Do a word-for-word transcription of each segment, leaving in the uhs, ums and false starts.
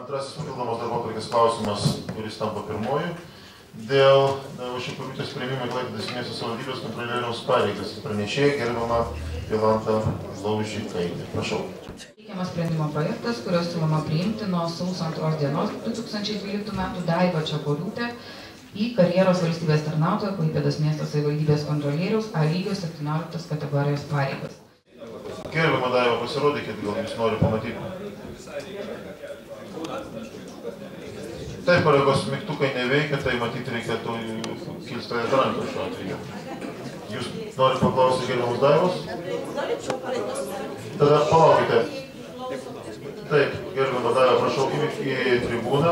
Antrasis papildomas darbotvarkės klausimas, kuris tampa pirmoju, dėl Vaščiapuriūtės priėmimo į Klaipėdos miesto savivaldybės kontrolieriaus pareigas. Pranešėja gerbiama Jolanta Laužikaitė. Prašau. Teikiamas sprendimo projektas, kurio siūloma priimti nuo sausio antros dienos du tūkstančiai dvyliktų metų Daivą Čepuliūtę į karjeros valstybės tarnautoją Klaipėdos miesto savivaldybės kontrolieriaus A lygio septynioliktos kategorijos pareigas. Gerbiama Daiva, pasirodykit, gal jūs nori pamatyti. Taip, kolegos, mygtukai neveikia, tai matyti reikėtų kilstelėti ranką šiuo atveju. Jūs norite paklausyti gerbiamus Daivos? Tada palaukite. Taip, gerbiama Daiva, prašau įvykti į tribūną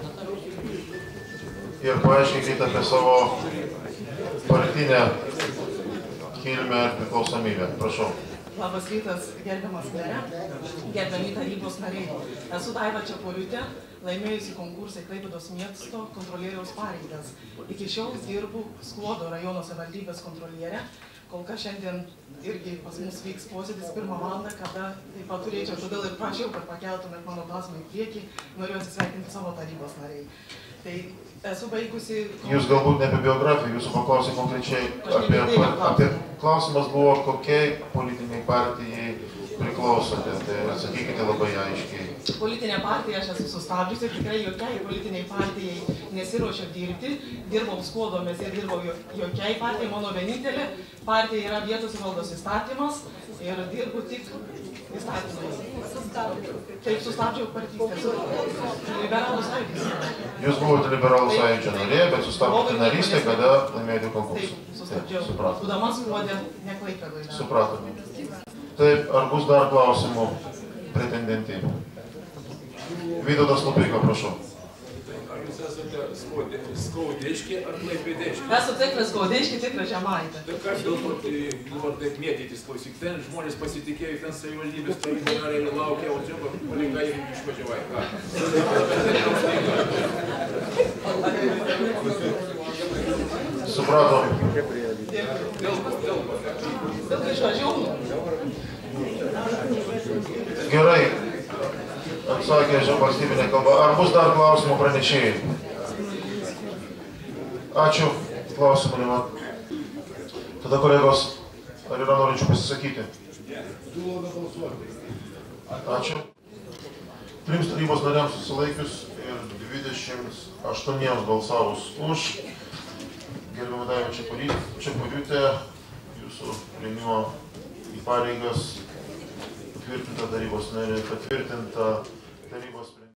ir paaiškinkite apie savo partinę kilmę ir priklausomybę. Prašau. Labas rytas, gerbiamas mere, gerbiami tarybos nariai. Esu Daiva Čepuliūtė, laimėjusi konkursą į Klaipėdos miesto kontrolieriaus pareigas. Iki šiol dirbu Skuodo rajono savivaldybės kontrolierė. Kol kas šiandien irgi pas mus vyks posėdis pirmą valandą, kada taip pat turėčiau, todėl ir prašiau, kad pakeltumėt mano klausimą į priekį, noriu atsisveikinti savo tarybos nariai. Tai esu baigusi... Jūs galbūt ne apie biografiją, jūsų paklausė konkrečiai apie, apie... Klausimas buvo, kokiai politiniai partijai priklausote, tai atsakykite labai aiškiai. Politinė partija aš esu sustabdžiusi ir tikrai jokiai politiniai partijai nesiruošiu dirbti. Dirbau Skuodomis ir dirbau jokiai partijai, mano vienintelė partija yra vietos valdos įstatymas ir dirbu tik įstatymais. Taip, sustabdžiau partijos. Liberalų sąjūdis. Jūs buvote liberalų sąjūdžio narė, bet sustabdėte narystę, kada laimėjote konkursą. Taip, sustabdžiau. Būdama Skuode, ne Klaipėdoje. Supratome. Taip, ar bus dar klausimų pretendentį? Vytautas Lupika, prašau. Ar jūs esate skaudėški ar klaipėdėški? Esu tikra skaudėški, tikra žemaitė. Tai kas dėl to dabar taip mėtytis, klausyk, ten žmonės pasitikėjo, ten savivaldybės tarybų nariai laukia, o čia palinka ir išvažiavai. Supratom. Dėl ko, dėl ko? Dėl ko išvažiavau? Gerai. Atsakė valstybinė kalba. Ar bus dar klausimų pranešėjai? Ačiū. Klausimų nėra. Tada, kolegos, ar yra norinčių pasisakyti? Ačiū. Trims tarybos nariams susilaikius ir dvidešimt aštuoniems balsavus už. Gerbiama Daiva Čepuliūtė, jūsų priėmimo į pareigas patvirtinta tarybos narė, patvirtinta tarybos